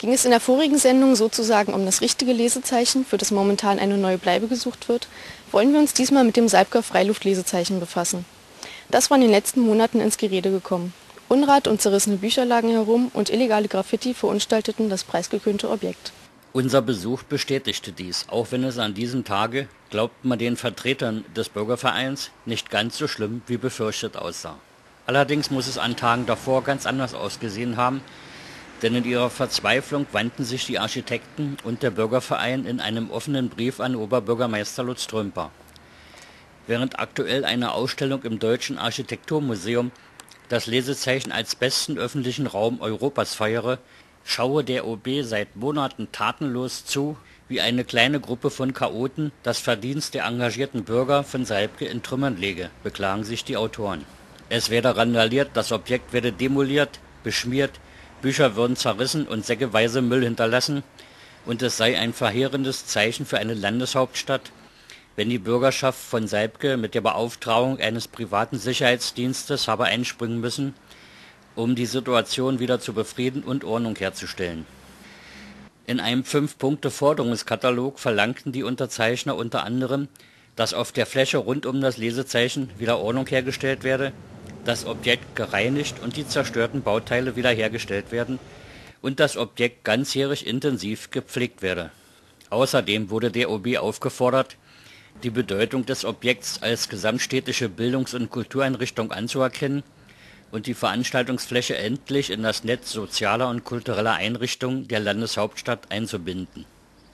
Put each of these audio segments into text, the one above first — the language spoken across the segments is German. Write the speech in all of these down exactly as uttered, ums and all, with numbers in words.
Ging es in der vorigen Sendung sozusagen um das richtige Lesezeichen, für das momentan eine neue Bleibe gesucht wird, wollen wir uns diesmal mit dem Salbker Freiluftlesezeichen befassen. Das war in den letzten Monaten ins Gerede gekommen. Unrat und zerrissene Bücher lagen herum und illegale Graffiti verunstalteten das preisgekrönte Objekt. Unser Besuch bestätigte dies, auch wenn es an diesem Tage, glaubt man den Vertretern des Bürgervereins, nicht ganz so schlimm wie befürchtet aussah. Allerdings muss es an Tagen davor ganz anders ausgesehen haben, denn in ihrer Verzweiflung wandten sich die Architekten und der Bürgerverein in einem offenen Brief an Oberbürgermeister Lutz Trümper. Während aktuell eine Ausstellung im Deutschen Architekturmuseum das Lesezeichen als besten öffentlichen Raum Europas feiere, schaue der O B seit Monaten tatenlos zu, wie eine kleine Gruppe von Chaoten das Verdienst der engagierten Bürger von Salbke in Trümmern lege, beklagen sich die Autoren. Es werde randaliert, das Objekt werde demoliert, beschmiert, Bücher würden zerrissen und säckeweise Müll hinterlassen, und es sei ein verheerendes Zeichen für eine Landeshauptstadt, wenn die Bürgerschaft von Salbke mit der Beauftragung eines privaten Sicherheitsdienstes habe einspringen müssen, um die Situation wieder zu befrieden und Ordnung herzustellen. In einem Fünf-Punkte-Forderungskatalog verlangten die Unterzeichner unter anderem, dass auf der Fläche rund um das Lesezeichen wieder Ordnung hergestellt werde, das Objekt gereinigt und die zerstörten Bauteile wiederhergestellt werden und das Objekt ganzjährig intensiv gepflegt werde. Außerdem wurde der O B aufgefordert, die Bedeutung des Objekts als gesamtstädtische Bildungs- und Kultureinrichtung anzuerkennen und die Veranstaltungsfläche endlich in das Netz sozialer und kultureller Einrichtungen der Landeshauptstadt einzubinden.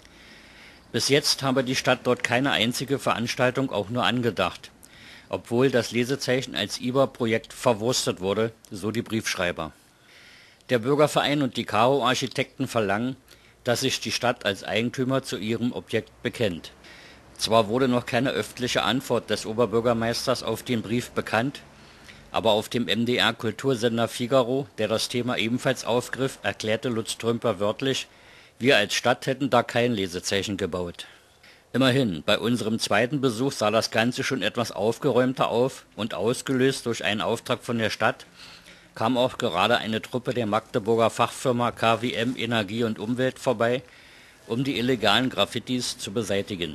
Bis jetzt habe die Stadt dort keine einzige Veranstaltung auch nur angedacht, obwohl das Lesezeichen als I B A-Projekt verwurstet wurde, so die Briefschreiber. Der Bürgerverein und die Karo-Architekten verlangen, dass sich die Stadt als Eigentümer zu ihrem Objekt bekennt. Zwar wurde noch keine öffentliche Antwort des Oberbürgermeisters auf den Brief bekannt, aber auf dem M D R-Kultursender Figaro, der das Thema ebenfalls aufgriff, erklärte Lutz Trümper wörtlich, wir als Stadt hätten da kein Lesezeichen gebaut. Immerhin, bei unserem zweiten Besuch sah das Ganze schon etwas aufgeräumter auf und ausgelöst durch einen Auftrag von der Stadt kam auch gerade eine Truppe der Magdeburger Fachfirma K W M Energie und Umwelt vorbei, um die illegalen Graffitis zu beseitigen.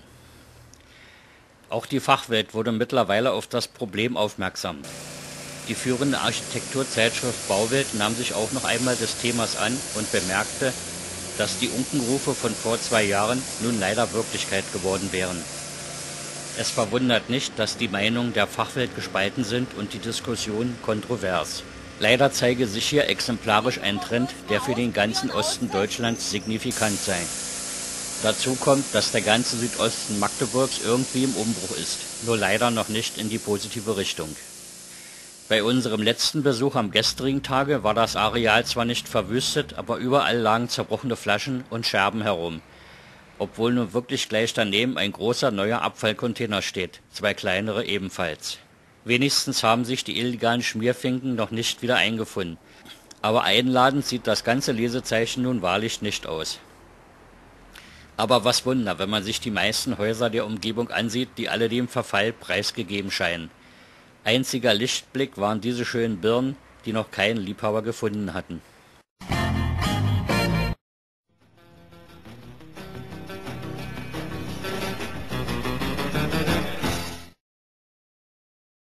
Auch die Fachwelt wurde mittlerweile auf das Problem aufmerksam. Die führende Architekturzeitschrift Bauwelt nahm sich auch noch einmal des Themas an und bemerkte, dass die Unkenrufe von vor zwei Jahren nun leider Wirklichkeit geworden wären. Es verwundert nicht, dass die Meinungen der Fachwelt gespalten sind und die Diskussion kontrovers. Leider zeige sich hier exemplarisch ein Trend, der für den ganzen Osten Deutschlands signifikant sei. Dazu kommt, dass der ganze Südosten Magdeburgs irgendwie im Umbruch ist, nur leider noch nicht in die positive Richtung. Bei unserem letzten Besuch am gestrigen Tage war das Areal zwar nicht verwüstet, aber überall lagen zerbrochene Flaschen und Scherben herum, obwohl nun wirklich gleich daneben ein großer neuer Abfallcontainer steht, zwei kleinere ebenfalls. Wenigstens haben sich die illegalen Schmierfinken noch nicht wieder eingefunden, aber einladend sieht das ganze Lesezeichen nun wahrlich nicht aus. Aber was Wunder, wenn man sich die meisten Häuser der Umgebung ansieht, die alle dem Verfall preisgegeben scheinen. Einziger Lichtblick waren diese schönen Birnen, die noch keinen Liebhaber gefunden hatten.